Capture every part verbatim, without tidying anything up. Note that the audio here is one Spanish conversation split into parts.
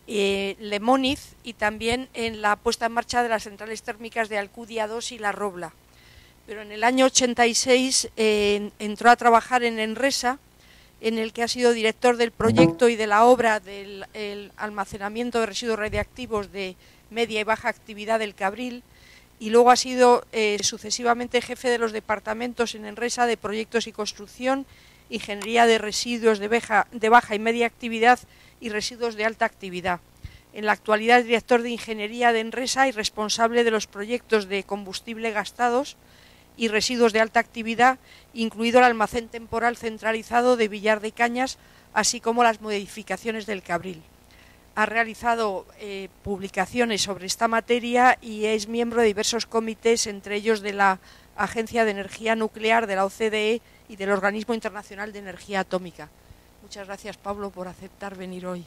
eh, Lemóniz y también en la puesta en marcha de las centrales térmicas de Alcudia dos y La Robla. Pero en el año ochenta y seis eh, entró a trabajar en Enresa, en el que ha sido director del proyecto y de la obra del el almacenamiento de residuos radiactivos de media y baja actividad del Cabril, y luego ha sido eh, sucesivamente jefe de los departamentos en Enresa de proyectos y construcción, ingeniería de residuos de baja, de baja y media actividad y residuos de alta actividad. En la actualidad es director de ingeniería de Enresa y responsable de los proyectos de combustible gastados y residuos de alta actividad, incluido el almacén temporal centralizado de Villar de Cañas, así como las modificaciones del Cabril. Ha realizado eh, publicaciones sobre esta materia y es miembro de diversos comités, entre ellos de la Agencia de Energía Nuclear, de la O C D E y del Organismo Internacional de Energía Atómica. Muchas gracias, Pablo, por aceptar venir hoy.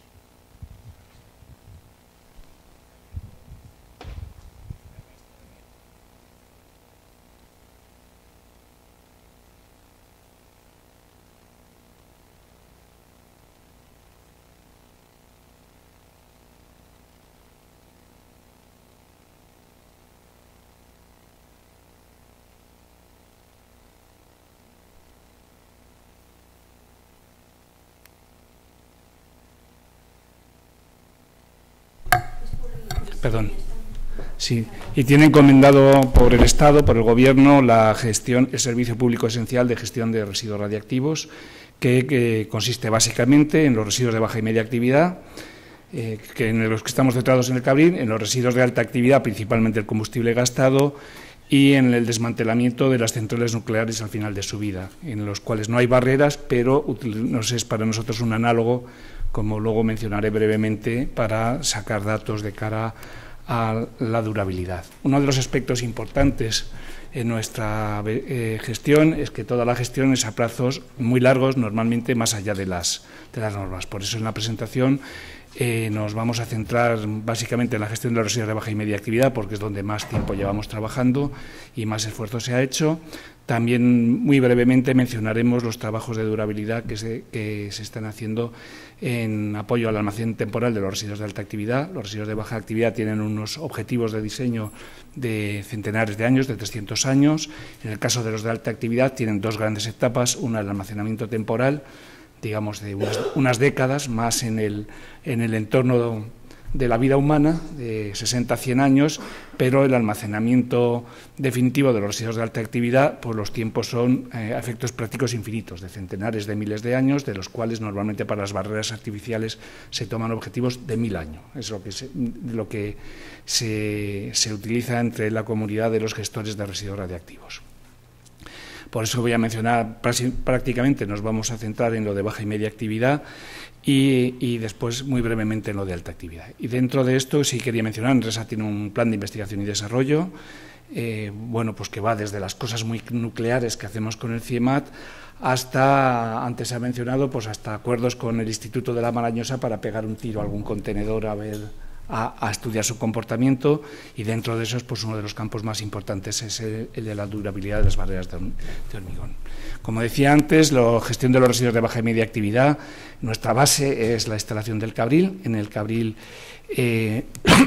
Perdón. Sí, y tiene encomendado por el Estado, por el Gobierno, la gestión, el Servicio Público Esencial de Gestión de Residuos Radiactivos, que, que consiste básicamente en los residuos de baja y media actividad, eh, que en los que estamos centrados en el Cabril, en los residuos de alta actividad, principalmente el combustible gastado, y en el desmantelamiento de las centrales nucleares al final de su vida, en los cuales no hay barreras, pero nos es para nosotros un análogo, como luego mencionaré brevemente, para sacar datos de cara a la durabilidad. Uno de los aspectos importantes en nuestra eh, gestión es que toda la gestión es a plazos muy largos, normalmente más allá de las, de las normas. Por eso en la presentación eh, nos vamos a centrar básicamente en la gestión de los residuos de baja y media actividad, porque es donde más tiempo llevamos trabajando y más esfuerzo se ha hecho. También, muy brevemente, mencionaremos los trabajos de durabilidad que se, que se están haciendo en apoyo al almacén temporal de los residuos de alta actividad. Los residuos de baja actividad tienen unos objetivos de diseño de centenares de años, de trescientos años. En el caso de los de alta actividad tienen dos grandes etapas, una el almacenamiento temporal, digamos de unas, unas décadas, más en el, en el entorno de la vida humana, de sesenta a cien años, pero el almacenamiento definitivo de los residuos de alta actividad, pues los tiempos son eh, a efectos prácticos infinitos, de centenares de miles de años, de los cuales normalmente para las barreras artificiales se toman objetivos de mil años. Es lo que se, lo que se, se utiliza entre la comunidad de los gestores de residuos radiactivos. Por eso voy a mencionar, prácticamente nos vamos a centrar en lo de baja y media actividad y, y después muy brevemente en lo de alta actividad. Y dentro de esto sí quería mencionar, Enresa tiene un plan de investigación y desarrollo, eh, bueno, pues que va desde las cosas muy nucleares que hacemos con el CIEMAT hasta, antes se ha mencionado, pues hasta acuerdos con el Instituto de la Marañosa para pegar un tiro a algún contenedor a ver... A, a estudiar su comportamiento, y dentro de eso, pues uno de los campos más importantes es el, el de la durabilidad de las barreras de, de hormigón. Como decía antes, la gestión de los residuos de baja y media actividad, nuestra base es la instalación del Cabril. En el Cabril, eh,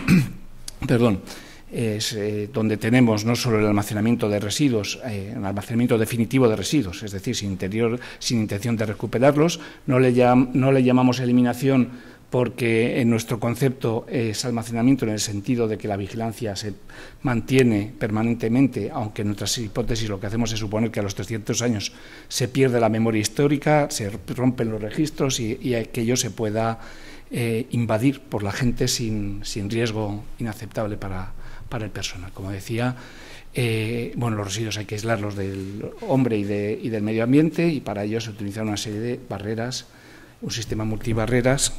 perdón, es eh, donde tenemos no solo el almacenamiento de residuos, eh, el almacenamiento definitivo de residuos, es decir, sin, interior, sin intención de recuperarlos, no le, llam, no le llamamos eliminación, porque en nuestro concepto es almacenamiento en el sentido de que la vigilancia se mantiene permanentemente, aunque en nuestras hipótesis lo que hacemos es suponer que a los trescientos años se pierde la memoria histórica, se rompen los registros y, y aquello se pueda eh, invadir por la gente sin, sin riesgo inaceptable para, para el personal. Como decía, eh, bueno, los residuos hay que aislarlos del hombre y, de, y del medio ambiente, y para ello se utiliza una serie de barreras, un sistema multibarreras.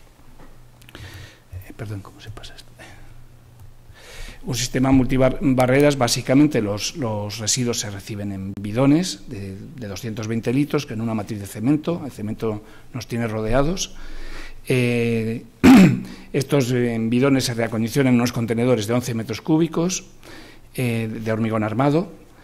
Perdón, ¿cómo se pasa esto? Un sistema multibarreras, básicamente los, los residuos se reciben en bidones de, de doscientos veinte litros, que en una matriz de cemento, el cemento nos tiene rodeados. Eh, estos eh, bidones se reacondicionan en unos contenedores de once metros cúbicos eh, de hormigón armado.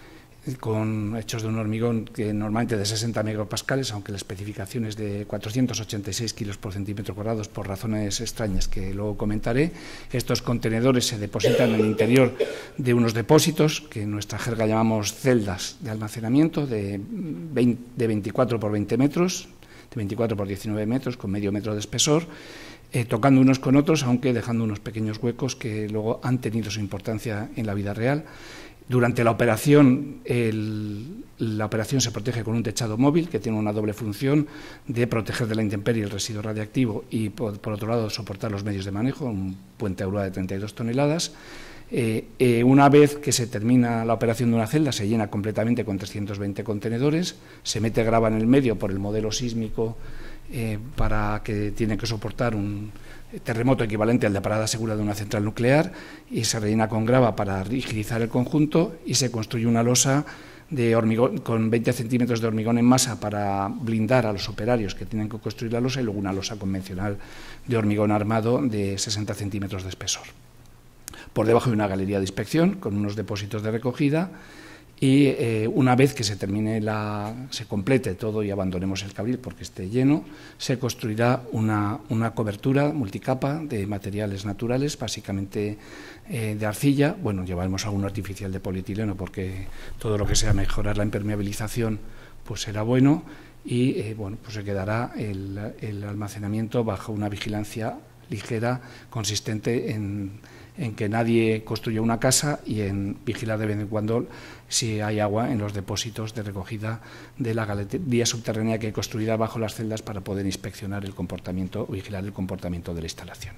con hechos de un hormigón que normalmente de sesenta megapascales, aunque la especificación es de cuatrocientos ochenta y seis kilos por centímetro cuadrado por razones extrañas que luego comentaré. Estos contenedores se depositan en el interior de unos depósitos que en nuestra jerga llamamos celdas de almacenamiento de, veinte, de veinticuatro por veinte metros, de veinticuatro por diecinueve metros, con medio metro de espesor, eh, tocando unos con otros, aunque dejando unos pequeños huecos que luego han tenido su importancia en la vida real. Durante la operación, el, la operación se protege con un techado móvil que tiene una doble función de proteger de la intemperie el residuo radiactivo y, por, por otro lado, soportar los medios de manejo, un puente Aurora de treinta y dos toneladas. Eh, eh, una vez que se termina la operación de una celda, se llena completamente con trescientos veinte contenedores, se mete grava en el medio por el modelo sísmico eh, para que tiene que soportar un terremoto equivalente al de parada segura de una central nuclear, y se rellena con grava para rigidizar el conjunto y se construye una losa de hormigón con veinte centímetros de hormigón en masa para blindar a los operarios que tienen que construir la losa, y luego una losa convencional de hormigón armado de sesenta centímetros de espesor. Por debajo hay una galería de inspección con unos depósitos de recogida, y eh, una vez que se termine la, se complete todo y abandonemos el cabril porque esté lleno, se construirá una, una cobertura multicapa de materiales naturales, básicamente eh, de arcilla. Bueno, llevaremos algún artificial de polietileno porque todo lo que sea mejorar la impermeabilización pues será bueno, y eh, bueno, pues se quedará el, el almacenamiento bajo una vigilancia ligera, consistente en, en que nadie construya una casa y en vigilar de vez en cuando si hay agua en los depósitos de recogida de la galería subterránea que hay construida bajo las celdas para poder inspeccionar el comportamiento o vigilar el comportamiento de la instalación.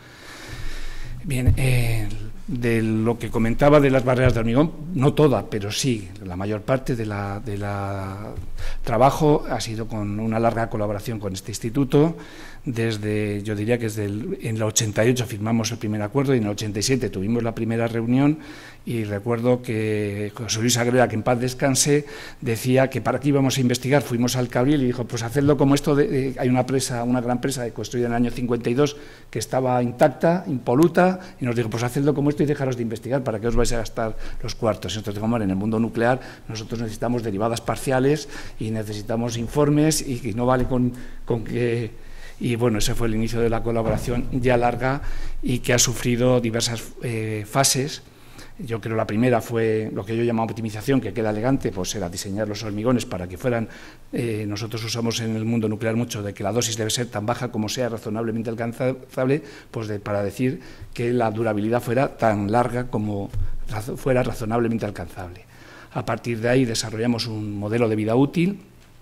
Bien, eh, de lo que comentaba de las barreras de hormigón, no toda, pero sí, la mayor parte de la, de la trabajo ha sido con una larga colaboración con este instituto. Desde, yo diría que desde el, en el ochenta y ocho firmamos el primer acuerdo y en el ochenta y siete tuvimos la primera reunión, y recuerdo que José Luis Agreda, que en paz descanse, decía que para qué íbamos a investigar. Fuimos al Cabril y dijo, pues hacedlo como esto, de, de, hay una presa, una gran presa construida en el año cincuenta y dos que estaba intacta, impoluta, y nos dijo, pues hacedlo como esto y dejaros de investigar, ¿para qué os vais a gastar los cuartos? Y nosotros dijimos, en el mundo nuclear nosotros necesitamos derivadas parciales y necesitamos informes, y, y no vale con, con que... Y bueno, ese fue el inicio de la colaboración ya larga y que ha sufrido diversas eh, fases. Yo creo la primera fue lo que yo llamo optimización, que queda elegante, pues era diseñar los hormigones para que fueran, eh, nosotros usamos en el mundo nuclear mucho de que la dosis debe ser tan baja como sea razonablemente alcanzable, pues de, para decir que la durabilidad fuera tan larga como razo, fuera razonablemente alcanzable. A partir de ahí desarrollamos un modelo de vida útil,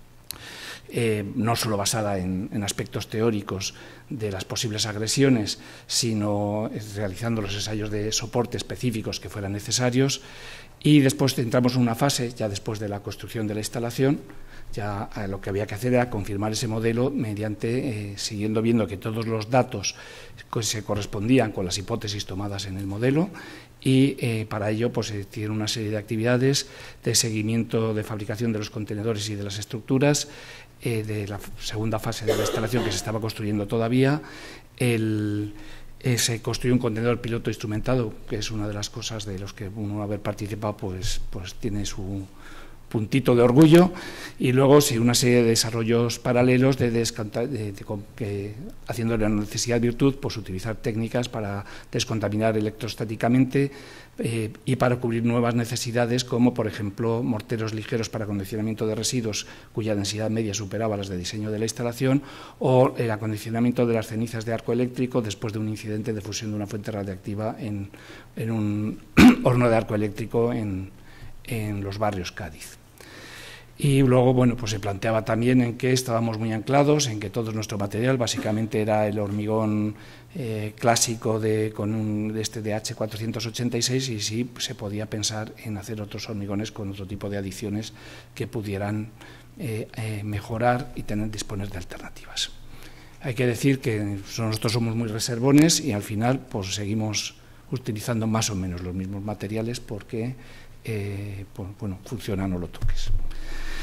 Eh, no solo basada en, en aspectos teóricos de las posibles agresiones, sino realizando los ensayos de soporte específicos que fueran necesarios, y después entramos en una fase, ya después de la construcción de la instalación, ya eh, lo que había que hacer era confirmar ese modelo mediante, eh, siguiendo viendo que todos los datos se correspondían con las hipótesis tomadas en el modelo, y eh, para ello pues se tiene una serie de actividades de seguimiento de fabricación de los contenedores y de las estructuras, eh, de la segunda fase de la instalación que se estaba construyendo todavía. El, eh, se construyó un contenedor piloto instrumentado, que es una de las cosas de los que uno haber participado pues, pues tiene su puntito de orgullo, y luego sí una serie de desarrollos paralelos de, de, de, de, de que, haciendo la necesidad virtud, pues utilizar técnicas para descontaminar electrostáticamente eh, y para cubrir nuevas necesidades, como por ejemplo morteros ligeros para acondicionamiento de residuos cuya densidad media superaba las de diseño de la instalación, o el acondicionamiento de las cenizas de arco eléctrico después de un incidente de fusión de una fuente radiactiva en, en un horno de arco eléctrico en, en los barrios Cádiz. Y luego, bueno, pues se planteaba también en que estábamos muy anclados, en que todo nuestro material básicamente era el hormigón eh, clásico de, con un, de este D H cuatrocientos ochenta y seis, y sí se podía pensar en hacer otros hormigones con otro tipo de adiciones que pudieran eh, eh, mejorar y tener, disponer de alternativas. Hay que decir que nosotros somos muy reservones y al final pues seguimos utilizando más o menos los mismos materiales porque eh, pues, bueno, funcionan o lo toques.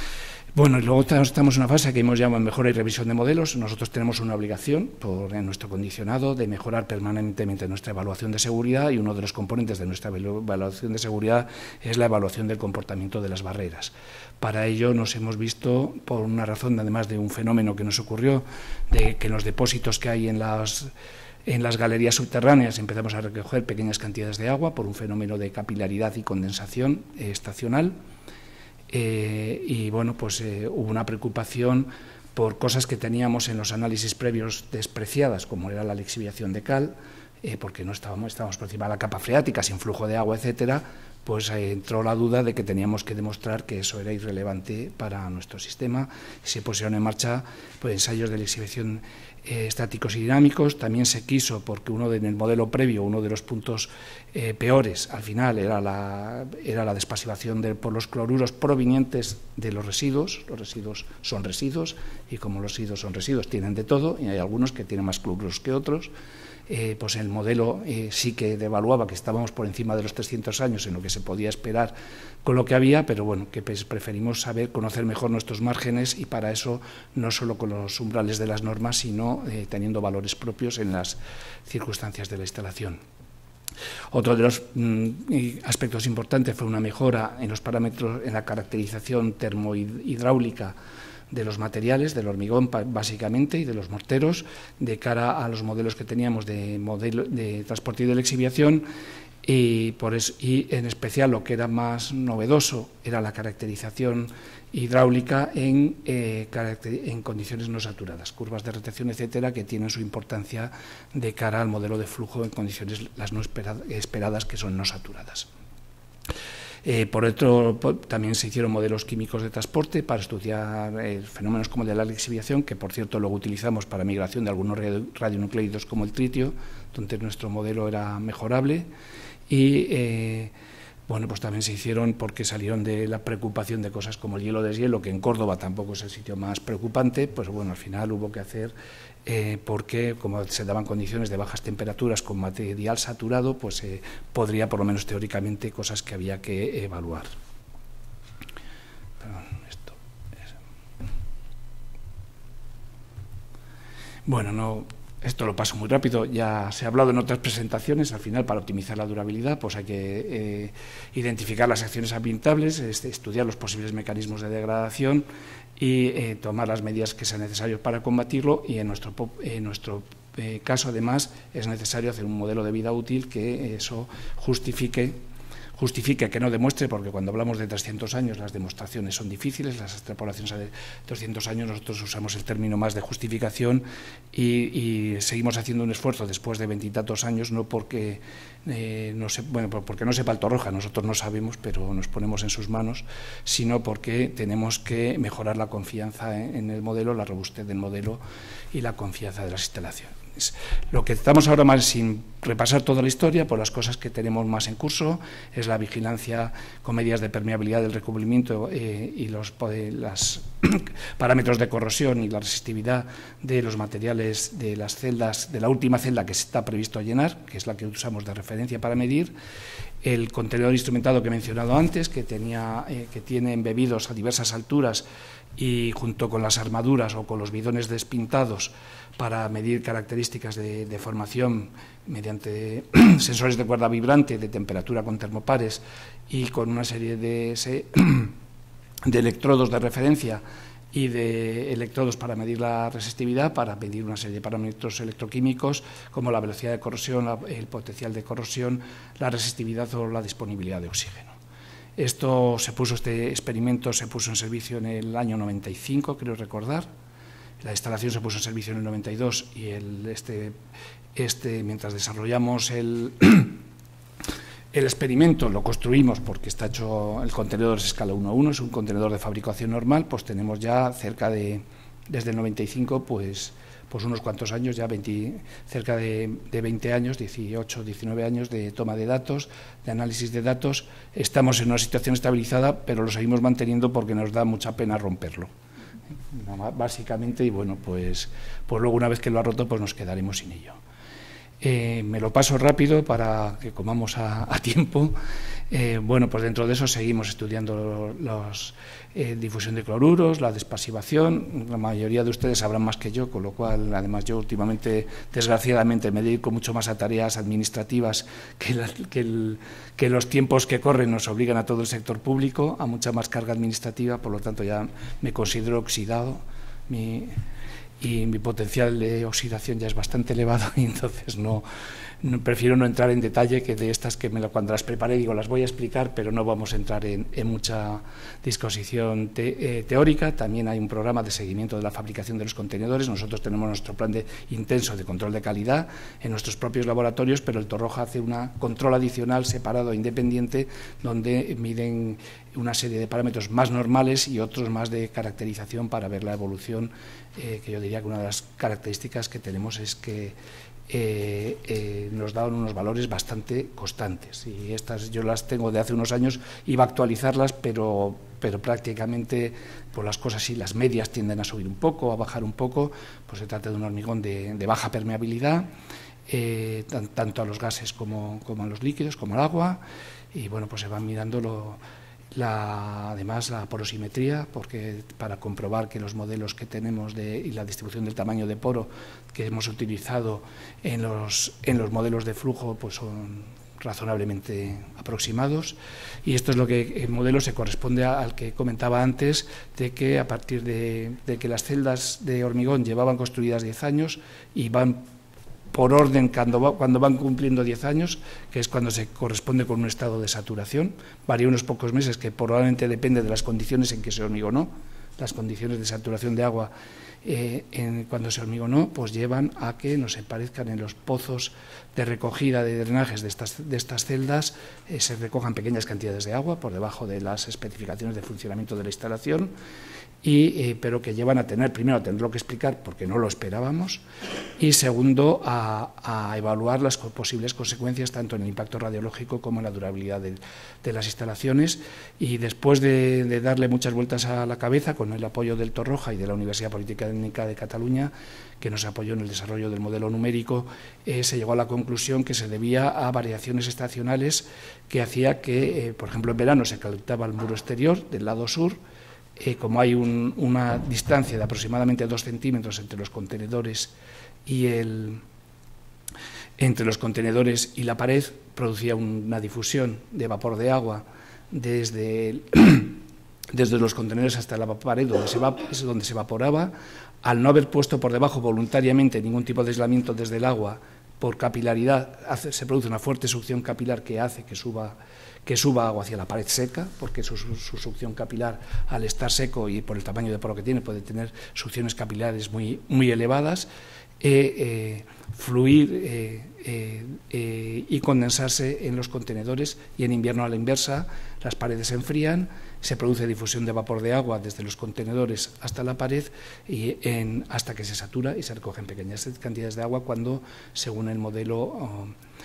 Bueno, y luego estamos en una fase que hemos llamado mejora y revisión de modelos. Nosotros tenemos una obligación por en nuestro condicionado de mejorar permanentemente nuestra evaluación de seguridad, y uno de los componentes de nuestra evaluación de seguridad es la evaluación del comportamiento de las barreras. Para ello nos hemos visto, por una razón además de un fenómeno que nos ocurrió, de que en los depósitos que hay en las En las galerías subterráneas empezamos a recoger pequeñas cantidades de agua por un fenómeno de capilaridad y condensación eh, estacional. Eh, y bueno, pues eh, hubo una preocupación por cosas que teníamos en los análisis previos despreciadas, como era la lixiviación de cal, eh, porque no estábamos, estábamos por encima de la capa freática, sin flujo de agua, etcétera. Pues eh, entró la duda de que teníamos que demostrar que eso era irrelevante para nuestro sistema. Se pusieron en marcha pues, ensayos de lixiviación eh, estáticos y dinámicos. También se quiso, porque uno de, en el modelo previo, uno de los puntos eh, peores, al final, era la, era la despasivación de, por los cloruros provenientes de los residuos. Los residuos son residuos, y como los residuos son residuos, tienen de todo, y hay algunos que tienen más cloruros que otros. Eh, pues el modelo eh, sí que evaluaba que estábamos por encima de los trescientos años en lo que se podía esperar con lo que había, pero bueno, que pues, preferimos saber, conocer mejor nuestros márgenes, y para eso no solo con los umbrales de las normas, sino eh, teniendo valores propios en las circunstancias de la instalación. Otro de los mm, aspectos importantes fue una mejora en los parámetros, en la caracterización termohidráulica de los materiales, del hormigón básicamente, y de los morteros, de cara a los modelos que teníamos de, modelo, de transporte y de lixiviación, y, por eso, y en especial lo que era más novedoso era la caracterización hidráulica en, eh, en condiciones no saturadas, curvas de retención, etcétera, que tienen su importancia de cara al modelo de flujo en condiciones las no esperadas, esperadas, que son no saturadas. Eh, por otro, también se hicieron modelos químicos de transporte para estudiar eh, fenómenos como el de la lixiviación, que por cierto luego utilizamos para migración de algunos radionucleidos como el tritio, donde nuestro modelo era mejorable. Y eh, bueno, pues también se hicieron porque salieron de la preocupación de cosas como el hielo deshielo, que en Córdoba tampoco es el sitio más preocupante. Pues bueno, al final hubo que hacer, eh, porque como se daban condiciones de bajas temperaturas con material saturado, pues eh, podría, por lo menos teóricamente, cosas que había que evaluar. Perdón, esto es... Bueno, no... Esto lo paso muy rápido, ya se ha hablado en otras presentaciones. Al final, para optimizar la durabilidad, pues hay que eh, identificar las acciones ambientables, este, estudiar los posibles mecanismos de degradación y eh, tomar las medidas que sean necesarias para combatirlo. Y en nuestro, en nuestro eh, caso, además, es necesario hacer un modelo de vida útil que eso justifique justifique, que no demuestre, porque cuando hablamos de trescientos años las demostraciones son difíciles, las extrapolaciones de trescientos años, nosotros usamos el término más de justificación, y, y seguimos haciendo un esfuerzo después de veintitantos años, no porque, eh, no se, bueno, porque no sepa el Torroja, nosotros no sabemos, pero nos ponemos en sus manos, sino porque tenemos que mejorar la confianza en, en el modelo, la robustez del modelo y la confianza de las instalaciones. Lo que estamos ahora más, sin repasar toda la historia, por las cosas que tenemos más en curso, es la vigilancia con medidas de permeabilidad del recubrimiento eh, y los los parámetros de corrosión y la resistividad de los materiales de las celdas, de la última celda que está previsto llenar, que es la que usamos de referencia para medir. El contenedor instrumentado que he mencionado antes, que, tenía, eh, que tiene embebidos a diversas alturas, y junto con las armaduras o con los bidones despintados para medir características de, de formación mediante sensores de cuerda vibrante, de temperatura con termopares y con una serie de, de electrodos de referencia y de electrodos para medir la resistividad, para medir una serie de parámetros electroquímicos como la velocidad de corrosión, la, el potencial de corrosión, la resistividad o la disponibilidad de oxígeno. Esto se puso, este experimento se puso en servicio en el año noventa y cinco, creo recordar. La instalación se puso en servicio en el noventa y dos, y el, este, este, mientras desarrollamos el, el experimento, lo construimos porque está hecho, el contenedor es escala uno a uno, es un contenedor de fabricación normal, pues tenemos ya cerca de, desde el noventa y cinco, pues, pues unos cuantos años, ya veinte, cerca de, de veinte años, dieciocho, diecinueve años de toma de datos, de análisis de datos. Estamos en una situación estabilizada, pero lo seguimos manteniendo porque nos da mucha pena romperlo, básicamente, y bueno, pues, pues luego una vez que lo ha roto, pues nos quedaremos sin ello. Eh, me lo paso rápido para que comamos a, a tiempo. Eh, bueno, pues dentro de eso seguimos estudiando la eh, difusión de cloruros, la despasivación. La mayoría de ustedes sabrán más que yo, con lo cual, además, yo últimamente, desgraciadamente, me dedico mucho más a tareas administrativas que, la, que, el, que los tiempos que corren nos obligan a todo el sector público, a mucha más carga administrativa, por lo tanto ya me considero oxidado. Mi, y mi potencial de oxidación ya es bastante elevado y entonces no, no prefiero no entrar en detalle, que de estas que me lo, cuando las preparé digo las voy a explicar, pero no vamos a entrar en, en mucha discusión te, eh, teórica. También hay un programa de seguimiento de la fabricación de los contenedores. Nosotros tenemos nuestro plan de, intenso de control de calidad en nuestros propios laboratorios, pero el Torroja hace un control adicional separado e independiente donde miden una serie de parámetros más normales y otros más de caracterización para ver la evolución, eh, que yo diría que una de las características que tenemos es que eh, eh, nos dan unos valores bastante constantes, y estas yo las tengo de hace unos años, iba a actualizarlas, pero, pero prácticamente pues las cosas sí, las medias tienden a subir un poco, a bajar un poco. Pues se trata de un hormigón de, de baja permeabilidad, eh, tan, tanto a los gases como, como a los líquidos, como al agua, y bueno, pues se van mirando lo La, además la porosimetría, porque para comprobar que los modelos que tenemos de, y la distribución del tamaño de poro que hemos utilizado en los, en los modelos de flujo pues son razonablemente aproximados, y esto es lo que el modelo se corresponde a, al que comentaba antes, de que a partir de, de que las celdas de hormigón llevaban construidas diez años y van por orden cuando, va, cuando van cumpliendo diez años, que es cuando se corresponde con un estado de saturación. Varía unos pocos meses, que probablemente depende de las condiciones en que se hormigonó. Las condiciones de saturación de agua eh, en, cuando se hormigonó, pues llevan a que nos parezcan en los pozos de recogida de drenajes de estas, de estas celdas, eh, se recojan pequeñas cantidades de agua por debajo de las especificaciones de funcionamiento de la instalación. Y, eh, pero que llevan a tener, primero, a tenerlo que explicar porque no lo esperábamos, y segundo, a, a evaluar las posibles consecuencias tanto en el impacto radiológico como en la durabilidad de, de las instalaciones. Y después de, de darle muchas vueltas a la cabeza, con el apoyo del Torroja y de la Universidad Politécnica de Cataluña, que nos apoyó en el desarrollo del modelo numérico, eh, se llegó a la conclusión que se debía a variaciones estacionales que hacía que, eh, por ejemplo, en verano se calentaba el muro exterior del lado sur. Eh, como hay un, una distancia de aproximadamente dos centímetros entre los contenedores y el, entre los contenedores y la pared, producía una difusión de vapor de agua desde, el, desde los contenedores hasta la pared donde se, va, es donde se evaporaba. Al no haber puesto por debajo voluntariamente ningún tipo de aislamiento desde el agua, por capilaridad hace, se produce una fuerte succión capilar que hace que suba que suba agua hacia la pared seca, porque su, su, su succión capilar, al estar seco y por el tamaño de poro que tiene, puede tener succiones capilares muy, muy elevadas, eh, eh, fluir eh, eh, eh, y condensarse en los contenedores, y en invierno a la inversa, las paredes se enfrían, se produce difusión de vapor de agua desde los contenedores hasta la pared, y en, hasta que se satura y se recogen pequeñas cantidades de agua cuando, según el modelo, oh,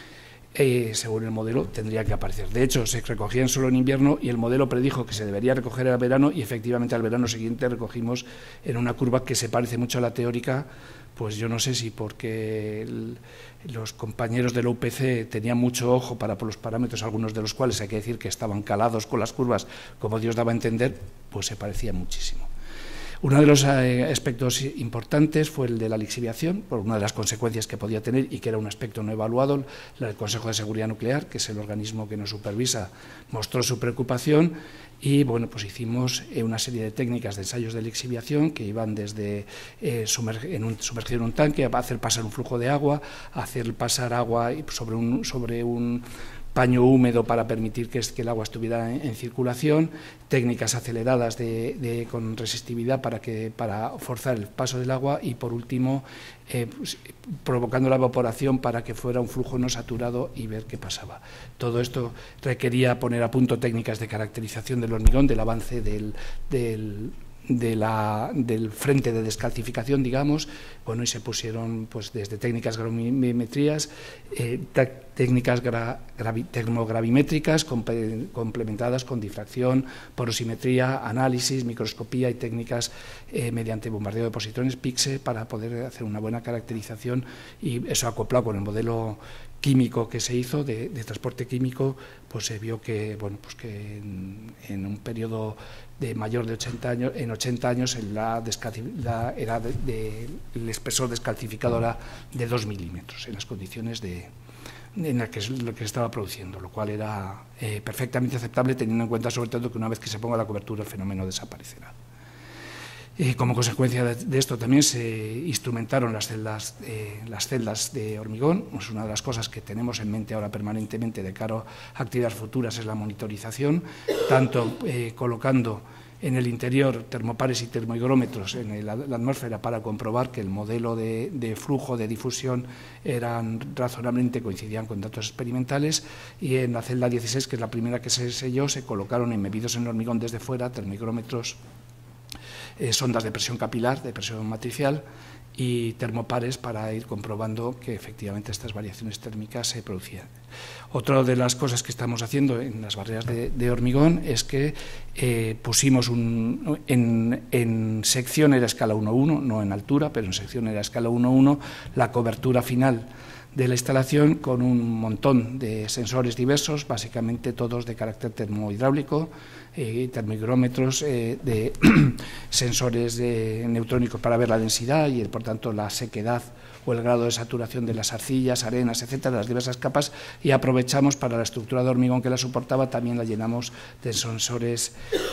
Eh, según el modelo, tendría que aparecer. De hecho, se recogían solo en invierno y el modelo predijo que se debería recoger al verano, y efectivamente al verano siguiente recogimos en una curva que se parece mucho a la teórica. Pues yo no sé si porque el, los compañeros de la U P C tenían mucho ojo para por los parámetros, algunos de los cuales hay que decir que estaban calados con las curvas, como Dios daba a entender, pues se parecía muchísimo. Uno de los eh, aspectos importantes fue el de la lixiviación, por una de las consecuencias que podía tener y que era un aspecto no evaluado. El Consejo de Seguridad Nuclear, que es el organismo que nos supervisa, mostró su preocupación, y bueno, pues hicimos eh, una serie de técnicas de ensayos de lixiviación que iban desde eh, sumergir, en un, sumergir en un tanque, a hacer pasar un flujo de agua, a hacer pasar agua sobre un, sobre un paño húmedo para permitir que, que el agua estuviera en, en circulación, técnicas aceleradas de, de, con resistividad para, que, para forzar el paso del agua, y por último eh, pues, provocando la evaporación para que fuera un flujo no saturado y ver qué pasaba. Todo esto requería poner a punto técnicas de caracterización del hormigón, del avance del, del De la, del frente de descalcificación, digamos. Bueno, y se pusieron pues desde técnicas granulometrías, eh, técnicas gra, gravi, termogravimétricas comp complementadas con difracción, porosimetría, análisis, microscopía y técnicas eh, mediante bombardeo de positrones P I X E para poder hacer una buena caracterización, y eso acoplado con el modelo químico que se hizo de, de transporte químico, pues se vio que, bueno, pues que en, en un periodo de mayor de ochenta años, en ochenta años la, la era de, de, el espesor descalcificado era de dos milímetros en las condiciones de, en las que lo que se estaba produciendo, lo cual era eh, perfectamente aceptable, teniendo en cuenta sobre todo que una vez que se ponga la cobertura el fenómeno desaparecerá. Eh, como consecuencia de, de esto también se instrumentaron las celdas, eh, las celdas de hormigón. Es una de las cosas que tenemos en mente ahora permanentemente de cara a actividades futuras, es la monitorización, tanto eh, colocando en el interior termopares y termohigrómetros en el, la atmósfera para comprobar que el modelo de, de flujo, de difusión, eran razonablemente coincidían con datos experimentales, y en la celda dieciséis, que es la primera que se selló, se colocaron embebidos en hormigón desde fuera termohigrómetros, Eh, sondas de presión capilar, de presión matricial, y termopares para ir comprobando que efectivamente estas variaciones térmicas se producían. Otra de las cosas que estamos haciendo en las barreras de, de hormigón es que eh, pusimos un, en, en sección era escala uno uno, no en altura, pero en sección era escala uno uno, la cobertura final de la instalación con un montón de sensores diversos, básicamente todos de carácter termohidráulico, eh, termohigrómetros, eh, de sensores de neutrónicos para ver la densidad y, por tanto, la sequedad o el grado de saturación de las arcillas, arenas, etcétera, las diversas capas, y aprovechamos para la estructura de hormigón que la soportaba, también la llenamos de sensores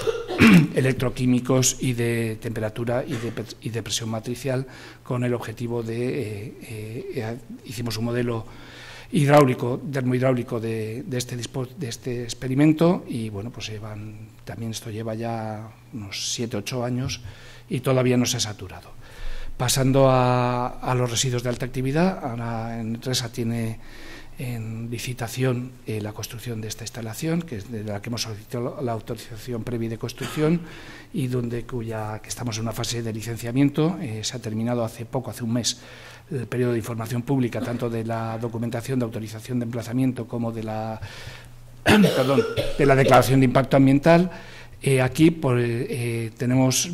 electroquímicos y de temperatura y de, y de presión matricial, con el objetivo de, eh, eh, hicimos un modelo hidráulico, termohidráulico de, de, este, de este experimento, y bueno, pues llevan, también esto lleva ya unos siete ocho años y todavía no se ha saturado. Pasando a, a los residuos de alta actividad, ahora Enresa tiene en licitación eh, la construcción de esta instalación, que es de la que hemos solicitado la autorización previa de construcción, y donde cuya que estamos en una fase de licenciamiento. Eh, se ha terminado hace poco, hace un mes, el periodo de información pública, tanto de la documentación de autorización de emplazamiento como de la, perdón, de la declaración de impacto ambiental. Eh, aquí por, eh, tenemos...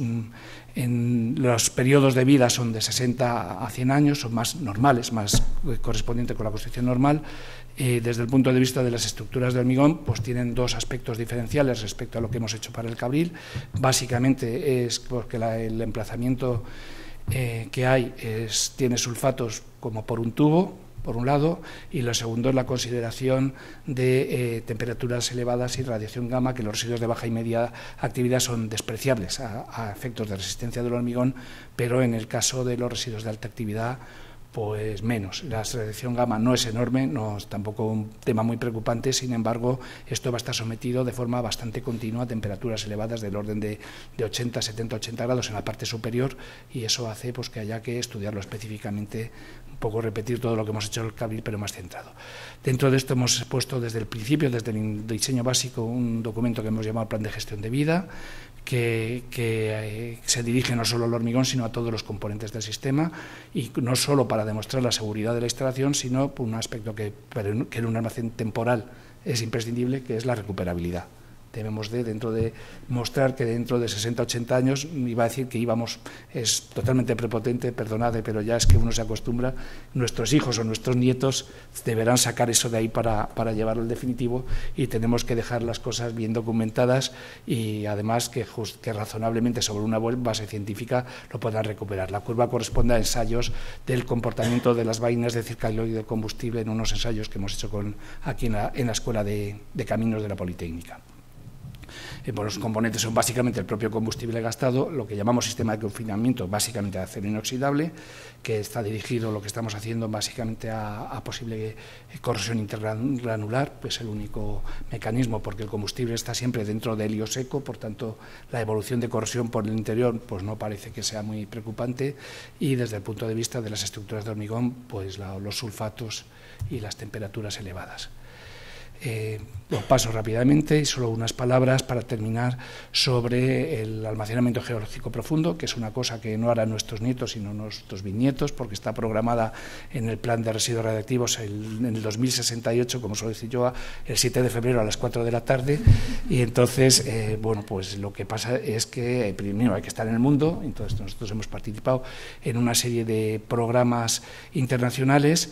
En los periodos de vida son de sesenta a cien años, son más normales, más correspondientes con la construcción normal. Eh, desde el punto de vista de las estructuras de hormigón, pues tienen dos aspectos diferenciales respecto a lo que hemos hecho para el Cabril. Básicamente es porque la, el emplazamiento eh, que hay es, tiene sulfatos como por un tubo, por un lado, y lo segundo es la consideración de eh, temperaturas elevadas y radiación gamma, que los residuos de baja y media actividad son despreciables a, a efectos de resistencia del hormigón, pero en el caso de los residuos de alta actividad, pues menos. La radiación gamma no es enorme, no es tampoco un tema muy preocupante, sin embargo, esto va a estar sometido de forma bastante continua a temperaturas elevadas del orden de, de ochenta, setenta, ochenta grados en la parte superior, y eso hace pues que haya que estudiarlo específicamente, un poco repetir todo lo que hemos hecho en el Cabril, pero más centrado. Dentro de esto hemos puesto desde el principio, desde el diseño básico, un documento que hemos llamado Plan de Gestión de Vida, que, que eh, se dirige no solo al hormigón, sino a todos los componentes del sistema, y no solo para demostrar la seguridad de la instalación, sino por un aspecto que, que en un almacén temporal es imprescindible, que es la recuperabilidad. Debemos de, dentro de mostrar que dentro de sesenta, ochenta años, iba a decir que íbamos, es totalmente prepotente, perdonad, pero ya es que uno se acostumbra, nuestros hijos o nuestros nietos deberán sacar eso de ahí para, para llevarlo al definitivo, y tenemos que dejar las cosas bien documentadas, y además que, just, que razonablemente sobre una base científica lo puedan recuperar. La curva corresponde a ensayos del comportamiento de las vainas de circaloide de combustible en unos ensayos que hemos hecho con, aquí en la, en la Escuela de, de Caminos de la Politécnica. Eh, pues los componentes son básicamente el propio combustible gastado, lo que llamamos sistema de confinamiento, básicamente de acero inoxidable, que está dirigido, lo que estamos haciendo, básicamente a, a posible corrosión intergranular, pues el único mecanismo, porque el combustible está siempre dentro de helio seco, por tanto la evolución de corrosión por el interior pues no parece que sea muy preocupante, y desde el punto de vista de las estructuras de hormigón, pues la, los sulfatos y las temperaturas elevadas. Eh, lo paso rápidamente y solo unas palabras para terminar sobre el almacenamiento geológico profundo, que es una cosa que no harán nuestros nietos sino nuestros bisnietos, porque está programada en el plan de residuos radiactivos el, en el dos mil sesenta y ocho, como suelo decir yo, el siete de febrero a las cuatro de la tarde. Y entonces, eh, bueno, pues lo que pasa es que primero hay que estar en el mundo. Entonces nosotros hemos participado en una serie de programas internacionales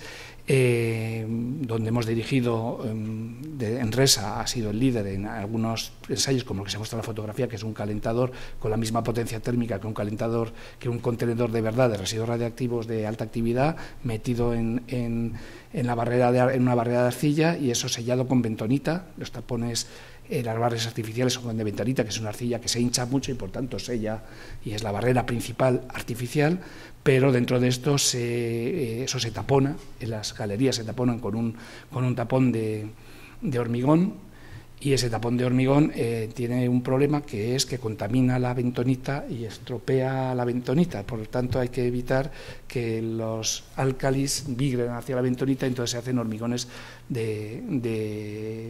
Eh, donde hemos dirigido, eh, de, Enresa ha sido el líder en algunos ensayos, como el que se muestra en la fotografía, que es un calentador con la misma potencia térmica que un calentador, que un contenedor de verdad de residuos radiactivos de alta actividad, metido en, en, en, la barrera de, en una barrera de arcilla, y eso sellado con bentonita. Los tapones, eh, las barreras artificiales son de bentonita, que es una arcilla que se hincha mucho y por tanto sella, y es la barrera principal artificial. Pero dentro de esto se, eh, eso se tapona, en las galerías se taponan con un, con un tapón de, de hormigón, y ese tapón de hormigón eh, tiene un problema, que es que contamina la bentonita y estropea la bentonita. Por lo tanto, hay que evitar que los álcalis migren hacia la bentonita, entonces se hacen hormigones de, de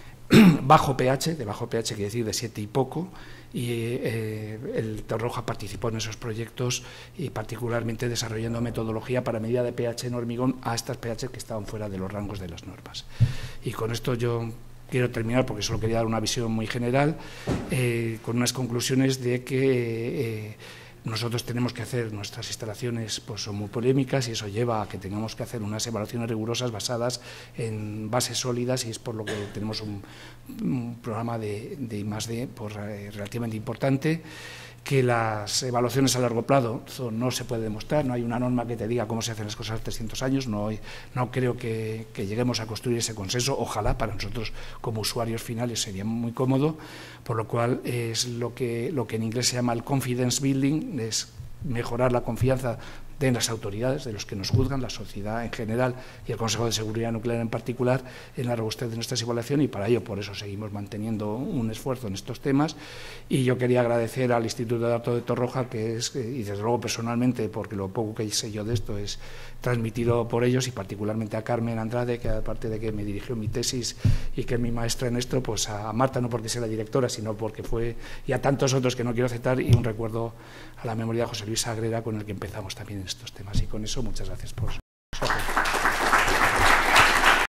bajo pH, de bajo pH quiere decir de siete y poco, y eh, el Torroja participó en esos proyectos, y particularmente desarrollando metodología para medida de pH en hormigón a estas pH que estaban fuera de los rangos de las normas. Y con esto yo quiero terminar, porque solo quería dar una visión muy general, eh, con unas conclusiones de que eh, nosotros tenemos que hacer, nuestras instalaciones pues son muy polémicas, y eso lleva a que tengamos que hacer unas evaluaciones rigurosas basadas en bases sólidas, y es por lo que tenemos un, un programa de, de I más D pues, eh, relativamente importante. Que las evaluaciones a largo plazo no se puede demostrar, no hay una norma que te diga cómo se hacen las cosas a trescientos años, no, hay, no creo que, que lleguemos a construir ese consenso. Ojalá para nosotros como usuarios finales sería muy cómodo, por lo cual es lo que, lo que en inglés se llama el confidence building, es mejorar la confianza de las autoridades, de los que nos juzgan, la sociedad en general y el Consejo de Seguridad Nuclear en particular, en la robustez de nuestra evaluación, y para ello por eso seguimos manteniendo un esfuerzo en estos temas. Y yo quería agradecer al Instituto de Datos de Torroja, que es, y desde luego personalmente, porque lo poco que sé yo de esto es transmitido por ellos, y particularmente a Carmen Andrade, que aparte de que me dirigió mi tesis y que es mi maestra en esto, pues a Marta, no porque sea la directora, sino porque fue, y a tantos otros que no quiero citar, y un recuerdo a la memoria de José Luis Sagrera, con el que empezamos también en estos temas. Y con eso, muchas gracias por